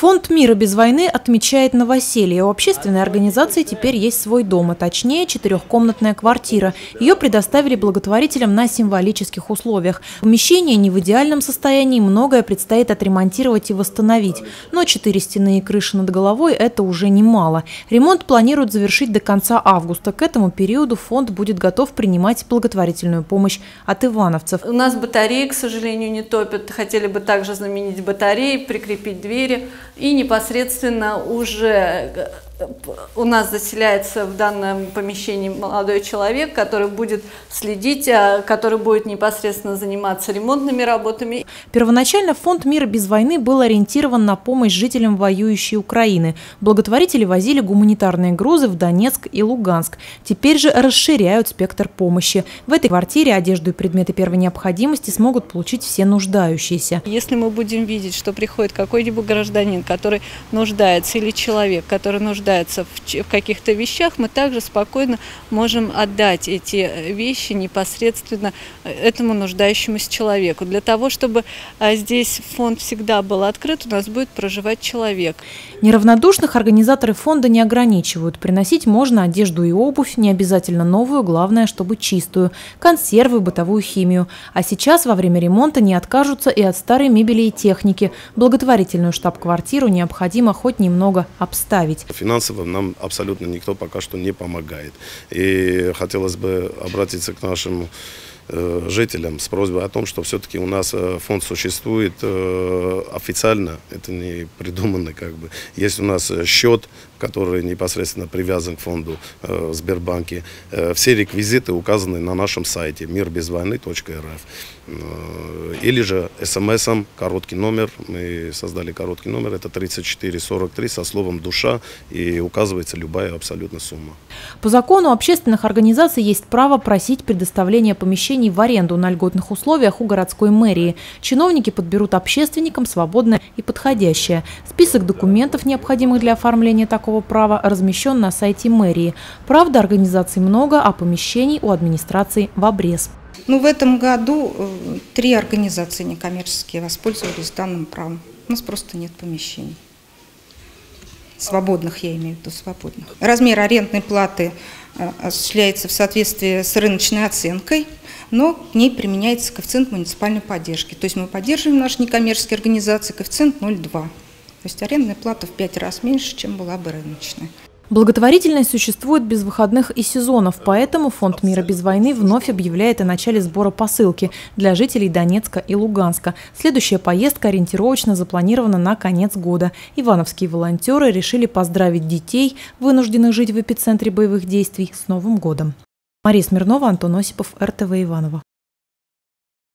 Фонд мира без войны отмечает новоселье. У общественной организации теперь есть свой дом, а точнее 4-комнатная квартира. Ее предоставили благотворителям на символических условиях. Помещение не в идеальном состоянии, многое предстоит отремонтировать и восстановить. Но 4 стены и крыша над головой – это уже немало. Ремонт планируют завершить до конца августа. К этому периоду фонд будет готов принимать благотворительную помощь от ивановцев. У нас батареи, к сожалению, не топят. Хотели бы также заменить батареи, прикрепить двери. И непосредственно уже у нас заселяется в данном помещении молодой человек, который будет следить, который будет непосредственно заниматься ремонтными работами. Первоначально фонд мира без войны был ориентирован на помощь жителям воюющей Украины. Благотворители возили гуманитарные грузы в Донецк и Луганск. Теперь же расширяют спектр помощи. В этой квартире одежду и предметы первой необходимости смогут получить все нуждающиеся. Если мы будем видеть, что приходит какой-либо гражданин, который нуждается, или человек, который нуждается в каких-то вещах, мы также спокойно можем отдать эти вещи непосредственно этому нуждающемуся человеку. Для того, чтобы здесь фонд всегда был открыт, у нас будет проживать человек. Неравнодушных организаторы фонда не ограничивают. Приносить можно одежду и обувь, не обязательно новую, главное, чтобы чистую, консервы, бытовую химию. А сейчас во время ремонта не откажутся и от старой мебели и техники. Благотворительную штаб-квартиру необходимо хоть немного обставить. Финансово нам абсолютно никто пока что не помогает. И хотелось бы обратиться к нашим жителям с просьбой о том, что все-таки у нас фонд существует официально, это не придумано как бы. Есть у нас счет, который непосредственно привязан к фонду в Сбербанке. Все реквизиты указаны на нашем сайте мирбезвойны.рф. Или же смс-ом короткий номер, мы создали короткий номер, это 3443 со словом «душа», и указывается любая абсолютно сумма. По закону общественных организаций есть право просить предоставления помещений в аренду на льготных условиях у городской мэрии. Чиновники подберут общественникам свободное и подходящее. Список документов, необходимых для оформления такого права, размещен на сайте мэрии. Правда, организаций много, а помещений у администрации в обрез. В этом году 3 организации некоммерческие воспользовались данным правом. У нас просто нет помещений. Свободных, я имею в виду, свободных. Размер арендной платы осуществляется в соответствии с рыночной оценкой, но к ней применяется коэффициент муниципальной поддержки. То есть мы поддерживаем наши некоммерческие организации, коэффициент 0,2. То есть арендная плата в 5 раз меньше, чем была бы рыночная. Благотворительность существует без выходных и сезонов, поэтому фонд мира без войны вновь объявляет о начале сбора посылки для жителей Донецка и Луганска. Следующая поездка ориентировочно запланирована на конец года. Ивановские волонтеры решили поздравить детей, вынужденных жить в эпицентре боевых действий, с Новым годом. Мария Смирнова, Антон Осипов, РТВ Иваново.